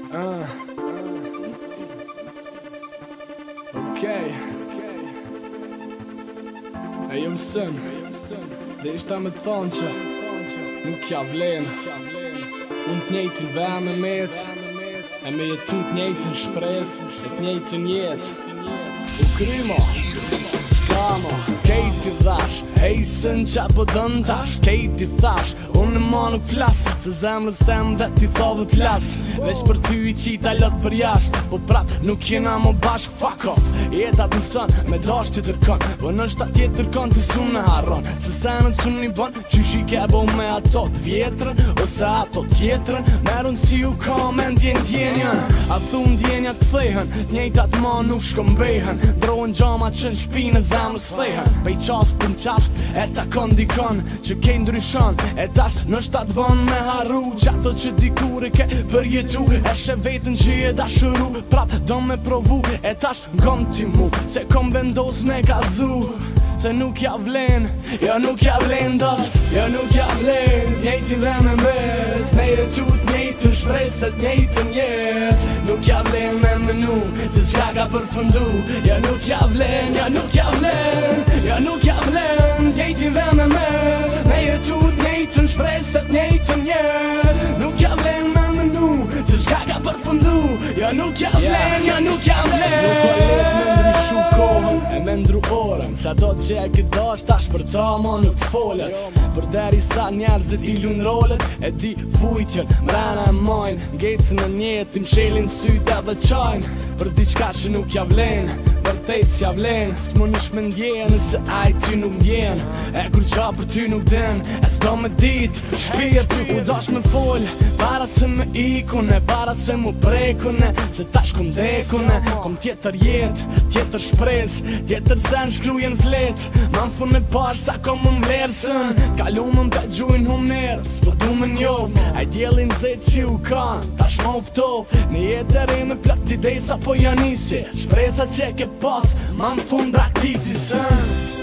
Okej. E jo mësën, dhe ishta me të thonë që nuk ja vlen unë të njejtin veme met e me jetu të njejtin shpres e të njejtin jet u krymo, s'kamo kejti dhash, hejsën qa po dën tash kejti thash, unë ma nuk flas se zemrës tem dhe ti thove plas veç për ty i qita lot për jasht po prap nuk jena mo bashk fuck off jetat mësën me dash që tërkon po nështë ta tjetër kon të sun në harron se senët sun një bon qysh i kebo me ato të vjetrën ose ato tjetrën merun si u ka me ndjenjën a thun ndjenjat këthejhen njejtat ma nuk shkëmbejhen drojnë gjama që në shpinë zemrës thejhen pej qast në qast e ta kon dikon që kej ndryshon e tash nështë ta të bon me harru që ato që dikur e ke përjetu e shë vetën që je dashëru prap do me provu e tash ngom ti mu se kom vendos me kalzu se nuk ja vlen, jo nuk ja vlen dost, jo nuk ja vlen njejtin dhe me mbet, me jetu t'njejtën shpreset njejtën jet nuk ja vlen me menu, se qka ka përfëndu jo nuk ja vlen, jo nuk ja vlen jo nuk ja vlen njejtin dhe me mbet, me jetu t'njejtën shpreset njejtën jet nuk ja vlen me menu, se qka ka përfëndu jo nuk ja vlen, jo nuk ja vlen nuk ka let me ndryshu kohën e me ndru orën qa do që e këdash tash për ta ma nuk t'folet për deri sa njerëzit i lun rolet e di vujtjen mrena e majnë ngecën e njetë im shelin sytë edhe qajnë për diçka që nuk ja vlen vërtejt s'ja vlen s'mu nish me ndjen nëse aj ty nuk ndjen e kur qa për ty nuk den e s'do me dit shpirt u dash me fol para se me ikune para se mu prekune se tash kom dekune kom tjetër jet tjetër shpres tjetër sen shkrujen flet ma në fun me pash sa kom më mlerësën kalu më m'ka gjujnë humer s'po du me njov aj djelin zet që u kan tash ma uftov në jetë e re me plot idej sa po janisi shpresa që ke pas ma në fund praktisi sën